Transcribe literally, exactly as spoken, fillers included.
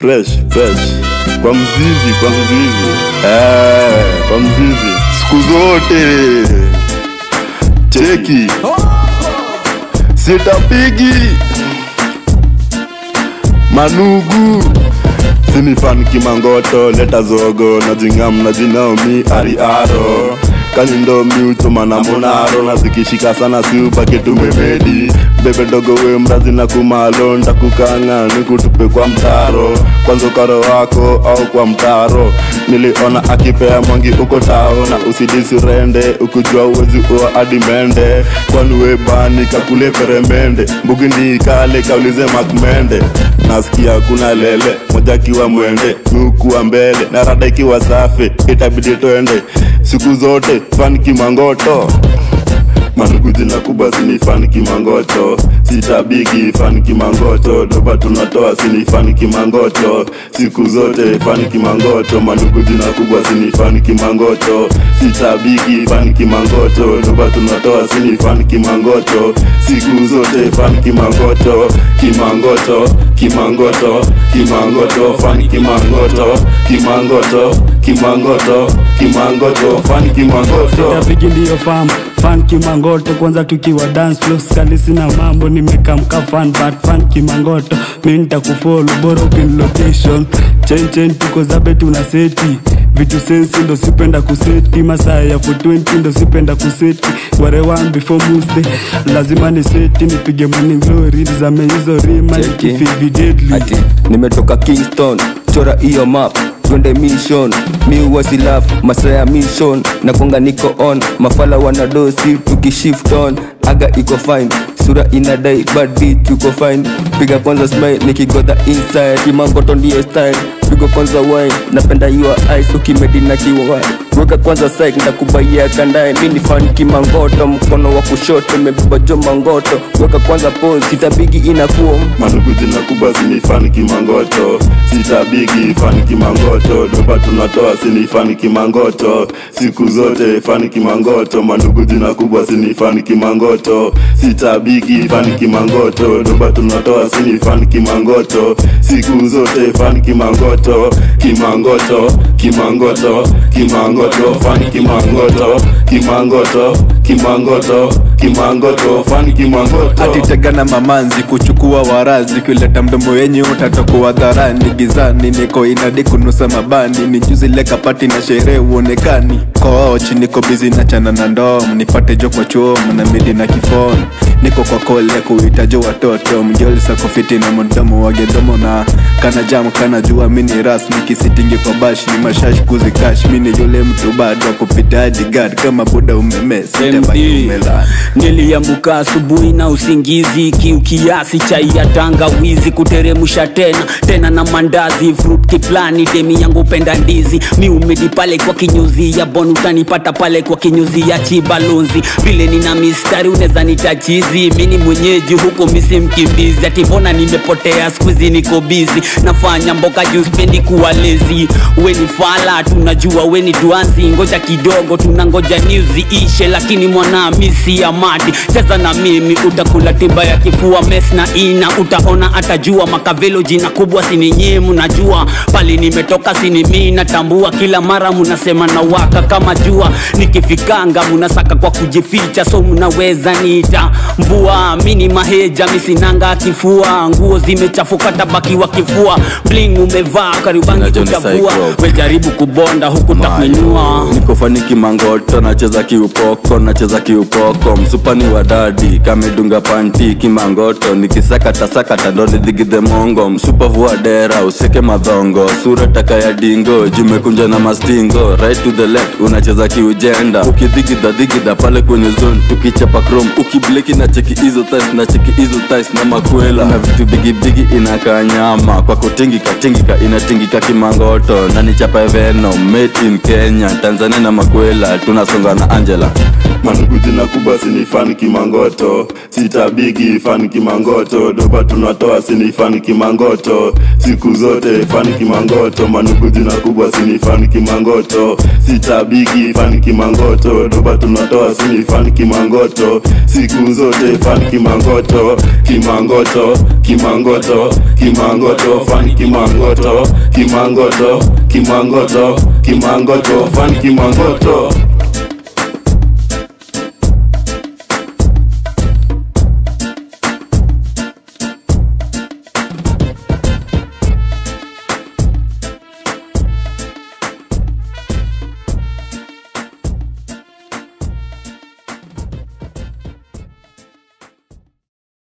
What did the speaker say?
Fresh, fresh. Kwa mzizi, kwa mzizi. Eh, kwa mzizi. Siku zote. Cheki. Sitapigi. Manugu. Sini fan kimangoto, leta zogo. Najingam na jinaomi ari aro. Kanindo miuchoma na monaro. Na zikishika sana siubake tumemedi. Bebe dogo we mrazi na kumalo. Ntakukanga nikutupe kwa mtaro. Kwanza karo wako au kwa mtaro. Niliona akipea mwangi uko tao. Na usidisi rende ukujua uwezi uwa adimende. Kwani we bani kakule peremende. Mbugi ni kale kaulize makmende. Nasikia kuna lele moja kiwa mwende. Miukuwa mbele na rada ikiwa safi. Itabidi tuende siku zote fan kimangoto. Manugu jina kubwa sini fan kimangoto. Sitabigi fan kimangoto. Doba tunatoa sini fan kimangoto. Siku zote fan kimangoto. Manugu jina kubwa sini fan kimangoto. Sitabigi fan kimangoto. Doba tunatoa sini fan kimangoto. Siku zote fan kimangoto. Kimangoto, kimangoto, kimangoto, fan kimangoto. Kimangoto, kimangoto, kimangoto, fan kimangoto. Sitabigi ndiyo fam, fan kimangoto. Kwanza tukiwa dance floor, skali sina mambo. Nimekamka fan, but fan kimangoto. Mi nitakufollow, bora pin location. Chain chain tuko zabe tunaseti. Vitu sensi ndo sipenda kuseti. Masaa ya four twenty ndo sipenda kuseti. Ware one before Tuesday lazima ni seti. Nipige morning glory, nizame hizo rima. Nikifivi deadly ati nimetoka Kingston, chora iyo map twende mission. Mi uwasi love, masaa ya mission. Na konga niko on, mafala wanadosi tukishift on. Aga iko fine, sura inadai bad beat yuko fine. Piga kwanza smile, nikigodha inside. Kimangoto ndiye style, pigo kwanza wine. Napenda your eyes, ukimedi na kiwa weka kwanza psych, ndakubaia kandae. Mini fan kimangoto, mkono wa kushoto mebeba jo mangoto. Weka kwanza pose, sitabigi inakuwa. Manugu jina kubwa sini fan kimangoto. Sitabigi fan kimangoto. Doba tunatoa sini fan kimangoto. Siku zote fan kimangoto. Manugu jina kubwa sini fan kimangoto. Sitabigi fan kimangoto. Doba tunatoa sini fan kimangoto. Siku zote fan kimangoto. Kimangoto, kimangoto, kimangoto, fan kimangoto. Kimangoto, kimangoto, kimangoto, fan kimangoto. Ati tegana mamanzi kuchukua warazi. Kuleta mdomo yenye utatokuwa dharani. Gizani niko inadi kunusa mabani. Nijuzi leka pati na sherehe uonekani. Kochi niko busy na chana na ndom. Nipate jo kwa chuom na midi na kifon. Niko kwa kole kuita jo watoto. Mjoli sako fiti na mdomo wagedomo. Na kana jam kana jua mini ras. Nikisitingi kwa bash ni mashash kuzikash. Mini yule mtu bado kupita hadi guard. Kama buda umeme sitebaki umelani. Niliambuka asubuhi na usingizi. Kiu kiasi chai ya tangawizi. Kuteremusha tena tena na mandazi. Fruit kiplani demi yangu penda ndizi. Mi umedi pale kwa kinyuzi ya bonu. Utanipata pale kwa kinyuzi ya chibalunzi. Vile nina mistari uneza nitachizi. Mini mwenyeji huko misi mkimbizi. Ati mbona nimepotea squeezy niko busy. Nafanya mboka juu spendi kuwa lazy. Weni fala tunajua weni duanzi. Ngoja kidogo tunangoja news ishe. Lakini mwana misi ya mati. Cheza na mimi utakula timba ya kifua. Mes na ina utaona atajua. Makavelo jina kubwa sini nye munajua. Pali nimetoka sini mina tambua. Kila mara munasema na waka kama jua. Nikifikanga munasaka kwa kujificha. So munaweza nita mvua. Mini maheja misinanga kifua. Nguo zimechafuka tabaki wa kifua. Bling umevaa karibangi kutabua. Wejaribu kubonda huku takuinua. Niko fani kimangoto, nacheza kiupoko, nacheza kiupoko. Msupani wa dadi, kamedunga panti kimangoto. Nikisakata sakata ndo nidhigidhe mongo. Msupa vua dera, useke madhongo. Sura taka ya dingo, jumekunja na mastingo. Right to the left, unacheza kiujenda. Ukidhigidha dhigidha pale kwenye zone. Tukichapa chrome, ukibleki na cheki izo ties. Na cheki izo ties na makwela. Na vitu bigi bigi inaka nyama. Kwa kutingika tingika inatingika kimangoto. Na nichapa Venom, made in Kenya, Tanzania na makwela. Tunasonga na Angela. manugu jina kubwa sini fan kimangoto, sitabigi fan kimangoto, doba tunatoa sini fan kimangoto, siku zote fan kimangoto, manugu jina kubwa sini fan kimangoto, sitabigi fan kimangoto, doba tunatoa sini fan kimangoto, siku zote fan kimangoto, kimangoto, kimangoto, kimangoto, fan kimangoto, kimangoto, kimangoto, kimangoto, fan kimangoto.